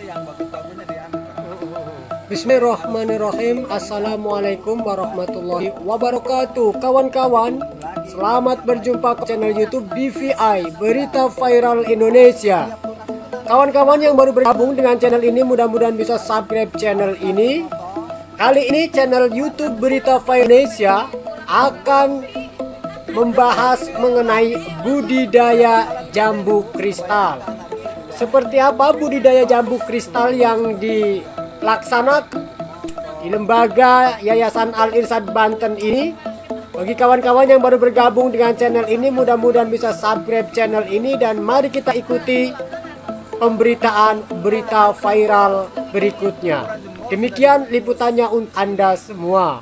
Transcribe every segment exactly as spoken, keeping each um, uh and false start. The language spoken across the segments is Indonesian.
yang bagus-bagusnya diambil. Bismillahirrahmanirrahim. Assalamualaikum warahmatullahi wabarakatuh. Kawan-kawan, selamat berjumpa ke channel YouTube B V I Berita Viral Indonesia. Kawan-kawan yang baru bergabung dengan channel ini, mudah-mudahan bisa subscribe channel ini. Kali ini channel YouTube Berita Viral Indonesia akan membahas mengenai budidaya jambu kristal. Seperti apa budidaya jambu kristal yang dilaksanakan di lembaga Yayasan Al Irsyad Banten ini? Bagi kawan-kawan yang baru bergabung dengan channel ini, mudah-mudahan bisa subscribe channel ini dan mari kita ikuti pemberitaan berita viral berikutnya. Demikian liputannya untuk Anda semua.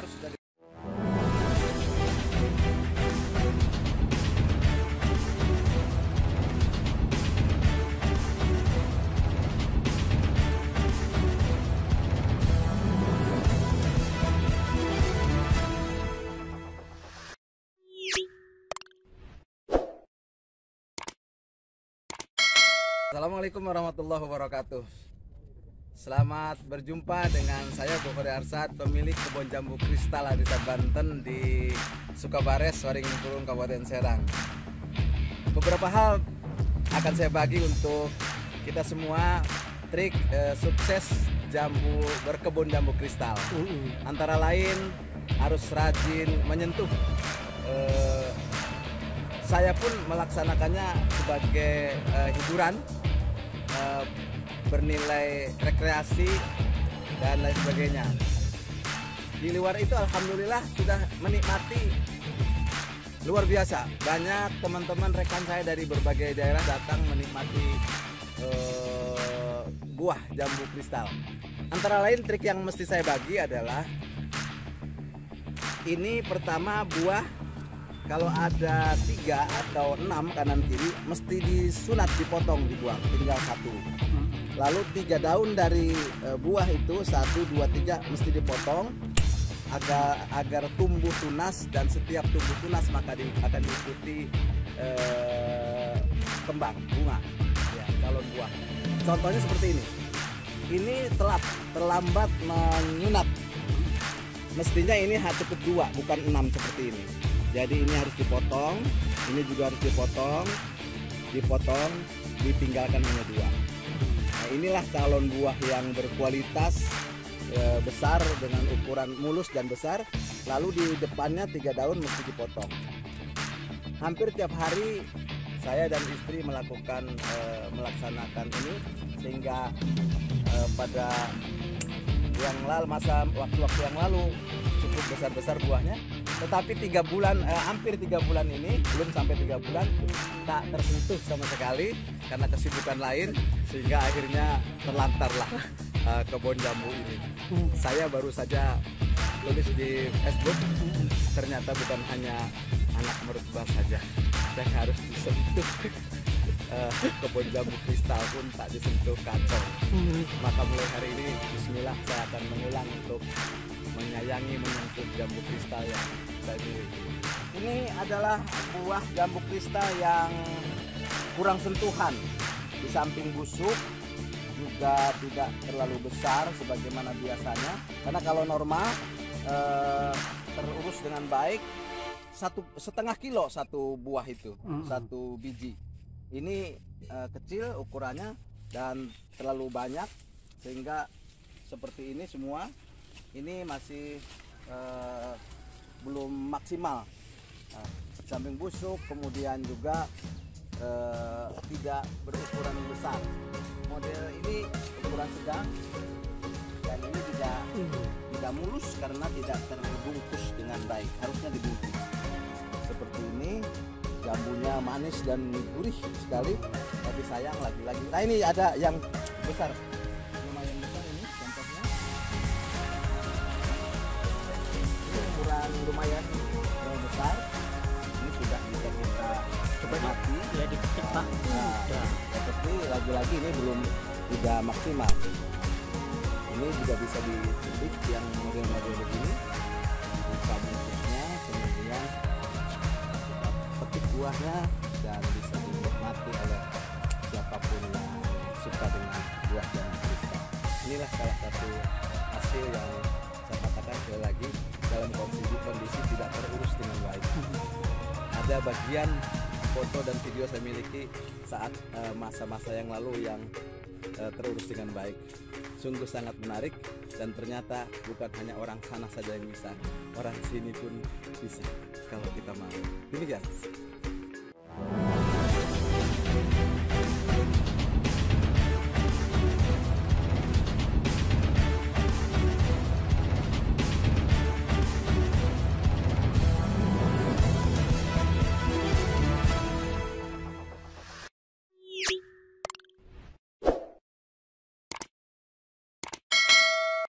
Assalamualaikum warahmatullahi wabarakatuh. Selamat berjumpa dengan saya Bokori Arsad, pemilik kebun jambu kristal Al Irsyad Banten di Sukabares, Waringin Kulon, Kabupaten Serang. Beberapa hal akan saya bagi untuk kita semua, trik eh, sukses jambu berkebun jambu kristal. Antara lain harus rajin menyentuh. Eh, saya pun melaksanakannya sebagai eh, hiburan, eh, bernilai rekreasi dan lain sebagainya. Di luar itu alhamdulillah sudah menikmati luar biasa. Banyak teman-teman rekan saya dari berbagai daerah datang menikmati uh, buah jambu kristal. Antara lain trik yang mesti saya bagi adalah ini, pertama buah kalau ada tiga atau enam kanan kiri mesti disunat, dipotong, dibuang, tinggal satu. Lalu tiga daun dari e, buah itu satu, dua, tiga mesti dipotong agar agar tumbuh tunas, dan setiap tumbuh tunas maka di, akan diikuti e, kembang bunga, ya, calon buah. Contohnya seperti ini. Ini telat, terlambat menyunat. Mestinya ini cukup dua, bukan enam seperti ini. Jadi ini harus dipotong, ini juga harus dipotong, dipotong, ditinggalkan hanya dua. Nah, inilah calon buah yang berkualitas e, besar dengan ukuran mulus dan besar. Lalu di depannya tiga daun mesti dipotong. Hampir tiap hari saya dan istri melakukan e, melaksanakan ini, sehingga e, pada yang lalu, masa waktu-waktu yang lalu cukup besar-besar buahnya. Tetapi tiga bulan, eh, hampir tiga bulan ini, belum sampai tiga bulan, tak tersentuh sama sekali karena kesibukan lain, sehingga akhirnya terlantarlah eh, kebun jambu ini. Saya baru saja tulis di Facebook, ternyata bukan hanya anak mertua saja yang harus disentuh. eh, kebun jambu kristal pun tak disentuh kacau. Maka mulai hari ini, bismillah, saya akan mengulang untuk menyayangi, menyentuh jambu kristal yang saya miliki. Ini adalah buah jambu kristal yang kurang sentuhan, di samping busuk juga tidak terlalu besar sebagaimana biasanya. Karena kalau normal eh, terurus dengan baik, satu setengah kilo satu buah itu, mm-hmm. satu biji. Ini eh, kecil ukurannya dan terlalu banyak, sehingga seperti ini semua. Ini masih uh, belum maksimal, nah, samping busuk, kemudian juga uh, tidak berukuran besar. Model ini ukuran sedang, dan ini tidak tidak mulus karena tidak terbungkus dengan baik. Harusnya dibungkus seperti ini. Jambunya manis dan gurih sekali, tapi sayang lagi-lagi. Nah, ini ada yang besar. Lumayan besar, ini sudah bisa kita cermati, ya diketik Pak. Nah, tapi lagi-lagi ini belum tidak maksimal. Ini juga bisa diketik yang model-model begini, buka bungkusnya, kemudian kita petik buahnya dan bisa dinikmati oleh siapapun yang suka dengan buah jambu. inilah salah satu hasil yang saya katakan sekali lagi dalam kondisi, kondisi tidak terurus dengan baik. Ada bagian foto dan video saya miliki saat masa-masa uh, yang lalu yang uh, terurus dengan baik. Sungguh sangat menarik, dan ternyata bukan hanya orang sana saja yang bisa, orang sini pun bisa kalau kita mau. Demikian.